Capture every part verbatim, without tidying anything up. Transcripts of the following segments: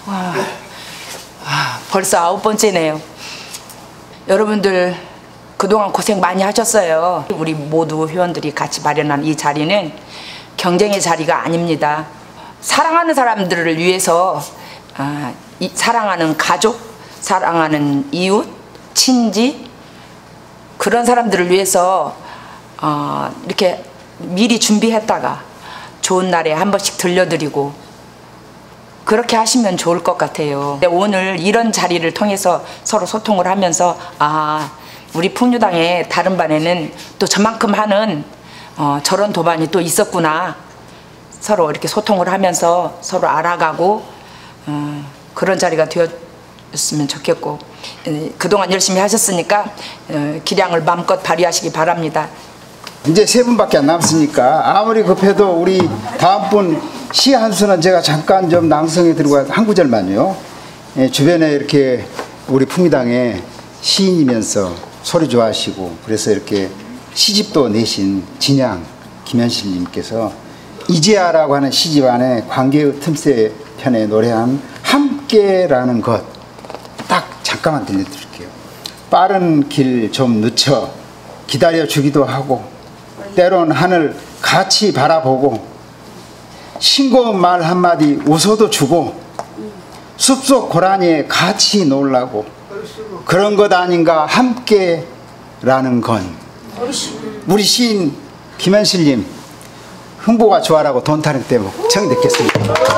와, 와, 벌써 아홉 번째네요. 여러분들 그동안 고생 많이 하셨어요. 우리 모두 회원들이 같이 마련한 이 자리는 경쟁의 자리가 아닙니다. 사랑하는 사람들을 위해서 아, 이, 사랑하는 가족, 사랑하는 이웃, 친지 그런 사람들을 위해서 어, 이렇게 미리 준비했다가 좋은 날에 한 번씩 들려드리고 그렇게 하시면 좋을 것 같아요. 근데 오늘 이런 자리를 통해서 서로 소통을 하면서 아, 우리 풍류당의 다른 반에는 또 저만큼 하는 어, 저런 도반이 또 있었구나. 서로 이렇게 소통을 하면서 서로 알아가고 어, 그런 자리가 되었으면 좋겠고 그동안 열심히 하셨으니까 어, 기량을 마음껏 발휘하시기 바랍니다. 이제 세 분밖에 안 남았으니까 아무리 급해도 우리 다음 분 시 한 수는 제가 잠깐 좀 낭송해 드리고 한 구절만요. 예, 주변에 이렇게 우리 풍류당의 시인이면서 소리 좋아하시고 그래서 이렇게 시집도 내신 진양 김현실님께서 이제야라고 하는 시집 안에 관계의 틈새 편에 노래한 함께라는 것 딱 잠깐만 들려드릴게요. 빠른 길 좀 늦춰 기다려주기도 하고 때론 하늘 같이 바라보고 싱거운 말 한마디 웃어도 주고 숲속 고라니에 같이 놀라고 그런 것 아닌가 함께라는 건. 우리 시인 김현실님 흥보가 좋아라고 돈 타령 때문에 청이 듣겠습니다.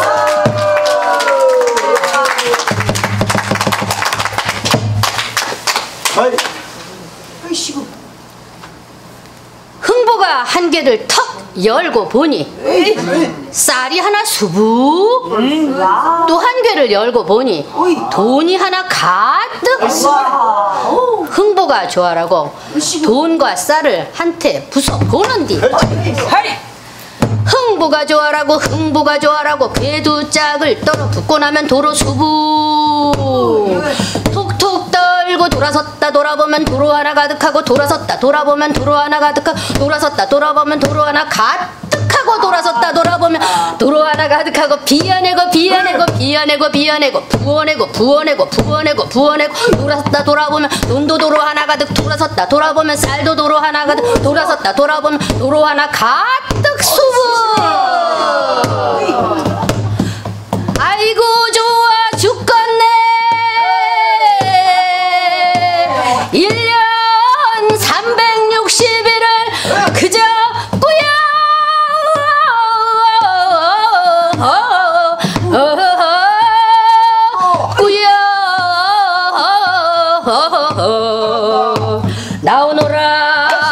흥보가 한 개를 턱 열고 보니 쌀이 하나 수북 또 한 개를 열고 보니 돈이 하나 가득. 흥보가 좋아라고 돈과 쌀을 한테 부숴 보는디 흥보가 좋아라고 흥보가 좋아라고 궤두 짝을 떨어 붙고 나면 도로 수북 톡톡 떨고 돌아섰다 돌아보면 도로 하나 가득하고 돌아섰다 돌아보면 도로 하나 가득하고 돌아섰다 돌아보면 도로 하나 가득하고 돌아섰다 돌아보면 도로 하나 가득하고 비어내고 비어내고 비어내고 비어내고 부어내고 부어내고 부어내고 부어내고 돌아섰다 돌아보면 돈도 도로 하나 가득 돌아섰다 돌아보면 쌀도 도로 하나 가득 돌아섰다 돌아보면 도로 하나 가득 수북. 아이고 좋아 죽겠네. 일 년 삼백육십 일을 그저 꾸여 꾸여 나오노라.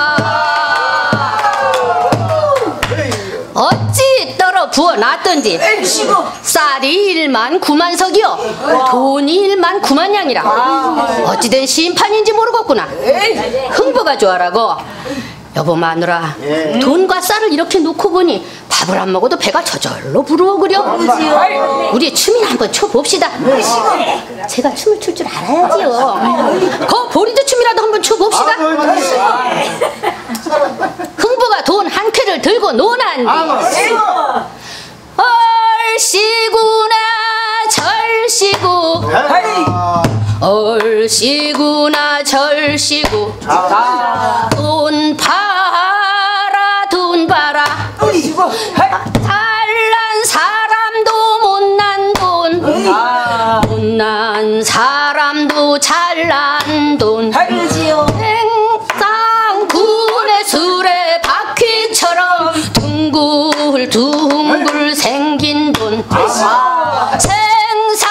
어찌 떨어 부어놨던지 쌀이 일만 구만 석이요 돈이 일만 구만 양이라. 어찌된 심판인지 모르겠구나. 흥보가 좋아라고 여보 마누라 돈과 쌀을 이렇게 놓고 보니 밥을 안 먹어도 배가 저절로 부르어그려. 우리 춤이나 한번 춰봅시다. 제가 춤을 출 줄 알아야지요. 거 보리도 춤이라도 한번 춰봅시다. 흥보가 돈 한 쾌를 들고 노난디 얼씨구나 절씨구 얼씨구나 절씨구 돈 봐라 돈 봐라 잘난 사람도 못난 돈 못난 사람도 잘난 돈 생상군의 술에 바퀴처럼 둥글둥글 생긴 돈 생살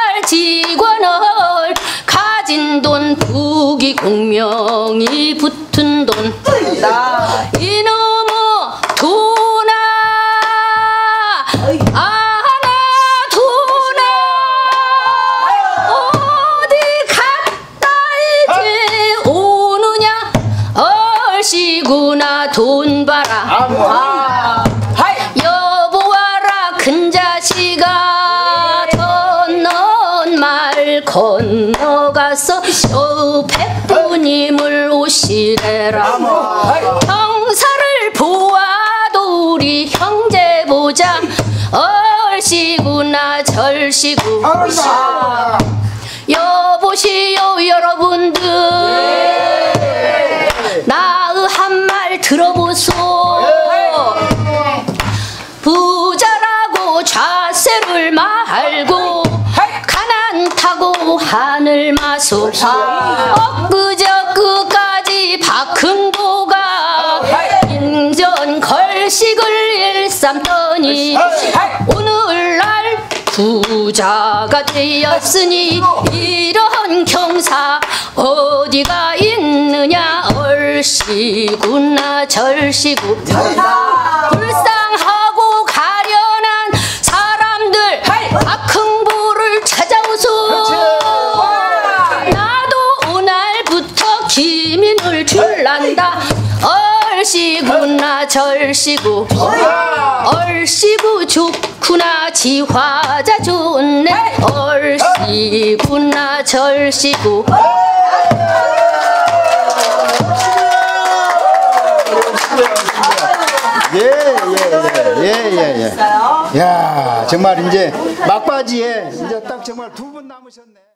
직원을 가진 돈 부귀 공명이 붙은 돈 이놈의 돈아 아나 돈아 어디 갔다 이제 오느냐 얼씨구나 돈 봐라. 여보와라 큰자식아 건넌 말 건너가서 저 백부님을 오시래라. 형사를 보아도 우리 형제 보자 얼씨구나 절씨구. 여보시오 여러분들, 나의 한 말 들어보소. 부자라고 좌세를 말고 가난 타고 하늘 마소. 엊그저 그까지 박흥도가 인전 걸식을 일삼더니 오늘날 부자가 되었으니 이런 경사 어디가 있느냐. 얼씨구나 절씨구. 불쌍하고 가련한 사람들 박흥부를 찾아오소. 나도 오늘부터 기민을 줄란다. 얼씨구나 절씨구. 얼씨구 좋구나 지화자 좋네. 얼씨구나 절씨구. 예예예예예예. 야 정말 이제 막바지에 이제 딱 정말 두 분 남으셨네.